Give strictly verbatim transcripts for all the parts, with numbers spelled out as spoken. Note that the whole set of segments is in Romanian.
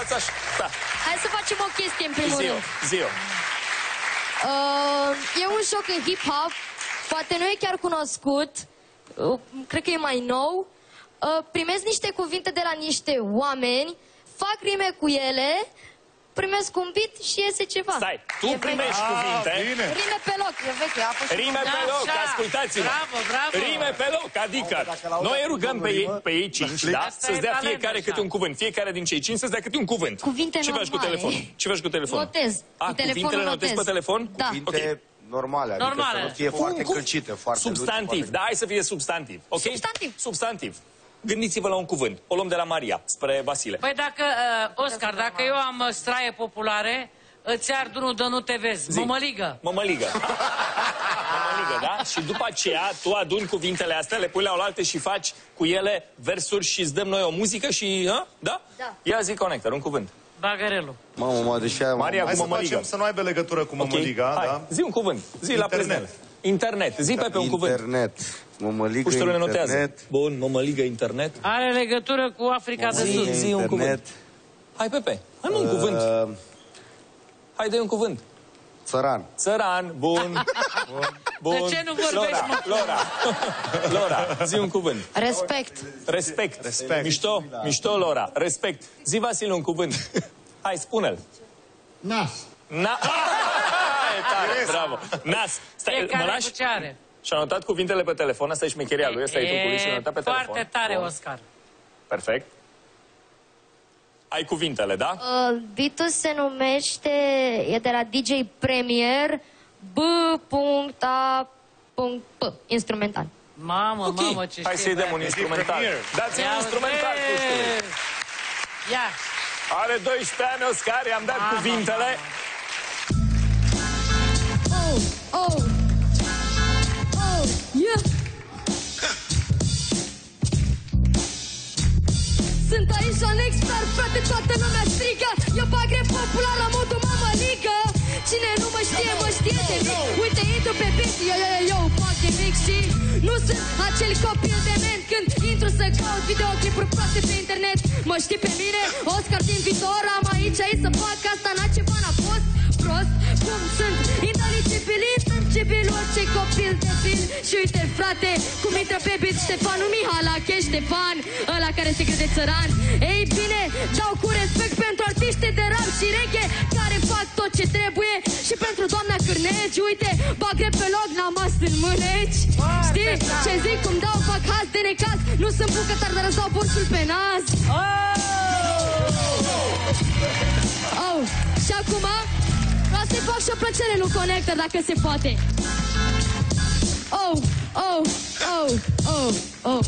Stați așa, da. Hai să facem o chestie în primul Zio, rând. zio. Uh, e un joc în hip-hop, poate nu e chiar cunoscut, uh, cred că e mai nou. Uh, primesc niște cuvinte de la niște oameni, fac rime cu ele, primesc un beat și iese ceva. Stai, tu E primești veche. cuvinte. Bine. Rime pe loc, e veche, a fost Rime pe loc, ascultați-mă. Bravo, bravo. Rime pe loc, adică noi rugăm pe ei, pe ei cinci, da? Asta Să-ți e dea talent, fiecare așa. câte un cuvânt. Fiecare din cei cinci să-ți dea câte un cuvânt. Cuvinte Ce faci cu normale. telefonul? Ce faci cu telefonul? Notez. A, Cu telefonul cuvintele notezi notez. pe telefon? Da. Cuvinte normale, adică Normale. să nu fie foarte Cum- încălcite, foarte Substantiv, luci, da, hai să fie substantiv. Ok? Substantiv. Substantiv. Gândiți-vă la un cuvânt. O luăm de la Maria, spre Vasile. Păi dacă, uh, Oscar, dacă eu am uh, straie populare, îți ard unul de nu te vezi. Zi. Mămăligă. Mămăligă. Mămăligă, da? Și după aceea tu aduni cuvintele astea, le pui la oaltă și faci cu ele versuri și îți dăm noi o muzică și... A? Da? Da. Ia zi Connector, un cuvânt. Bagărelul. Mamă, mă, deși aia... Maria Hai cu să mămăligă. facem să nu aibă legătură cu mămăliga, Hai, da? zi un cuvânt. Zi la Internet. preznel. Internet. Zi pe pe un cuvânt. Internet. Mămăligă, Puștele ne internet. notează. Bun, mămăligă, internet. Are legătură cu Africa de Zi, Sud. zi un cuvânt. Hai, Pepe. Hai, mă, un cuvânt. Uh, Hai, dă un cuvânt. țăran. Țăran, bun. Bun. De ce nu vorbești, Lora, mă? Lora. Lora, zi un cuvânt. Respect. Respect. Respect. Mișto, mișto, Lora. Respect. Zi, Vasile, un cuvânt. Hai, spune-l. Nas. Na... E tare, bravo. Nas. Stai, mă Fiecare lași? cu ce are. Și-a notat cuvintele pe telefon. Asta e șmecheria lui. Asta e trucul lui și l-a notat pe telefon. foarte tare, Bun. Oscar. Perfect. Ai cuvintele, da? Uh, beat-ul se numește, e de la D J Premier, B A P, instrumental. Mamă, Ok. mamă, ce Hai știe, să-i dăm băiat. un instrumental. Premier. Dați-mi Ia un instrumental, uite. puștului. Ia. Are doisprezece ani, Oscar, i-am dat Mamă, cuvintele. Oh, oh, oh, yeah. Sunt aici la Nextar, frate, toată lumea strigă. Eu bag rap popular la modul mămăligă. Cine nu mă știe, mă știe de mic. Uite, intru pe beat, yo, yo, yo, yo, fac de mic și nu sunt acel copil de ment. Când intru să caut videoclipuri proaste pe internet, mă știi pe mine, Oscar din viitor. Am aici, aici să fac asta, n-a ceva n-a fost prost. Cum sunt inteligibil, inteligibil, orice copil de bil. Și uite, frate, cum intră pe beat Ștefan, nu Mihalache, Ștefan, ăla care se crede țăran. Ei bine, dau cu respect pentru artiști de rap și reggae care fac tot ce trebuie. Și pentru doamna Cârneci, uite, bag rap pe loc, n-am mas în mâneci. Știi ce zic, cum dau, fac haz de necaz. Nu sunt bucătar, dar îți dau borsul pe nas. Oh, și acum vreau să-i fac și o plăcere lui Connector, dacă se poate. Oh, oh, oh, oh, oh.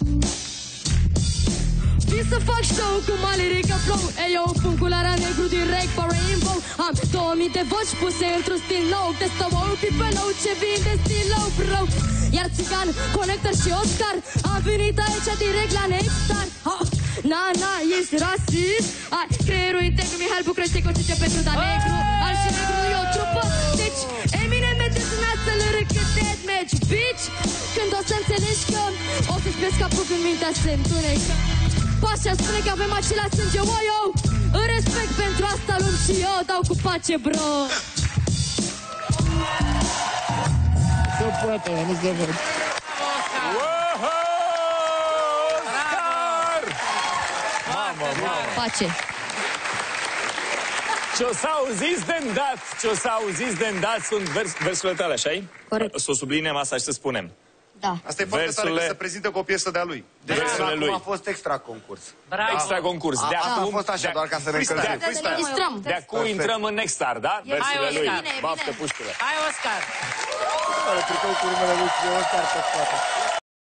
Vin să fac show cu Malerica Flow. Ei, eu pun culoarea negru direct pe Rainbow. Am două mii de voci puse într-un stil nou. Testă wow, pipelou, ce vin de stilou, bro. Iar Țigan, Connector și Oscar am venit aici direct la Nextar. Oh, na, na, ești rasist. Ai creierul integru, Mihai București, concepție pentru da negru. Al și negru nu e o trupă. Deci, Eminem merge să le râcă dead match, bitch. Când o să înțelegi că o să-ți pleci capul când mintea se întunecă. Pașa spune că avem același sânge, oh, yo. În respect pentru asta luăm și eu, dau cu pace, bro. Se poate, nu se văd. Wow! Oscar! Mamă, mamă! Pace. Ce-o să auziți de îndat, ce-o să auziți de îndat sunt vers, versurile tale, așa-i? Corect. Să o subliniem asta și să spunem. Da. Asta e foarte tare, Versurile- că se prezintă cu o piesă de-a lui. Deci Versurile până lui. acum a fost extra concurs. Bravo. Extra concurs. A, De asta a acum, fost așa, de- doar ca să ne freestyle. încălzim. Să ne distrăm. De acum intrăm în Nextar, da? Versurile Hai, lui. Oscar. Bine, Baftă bine. puștile. Hai, Oscar. Care tricou cu numele lui Oscar pe spate.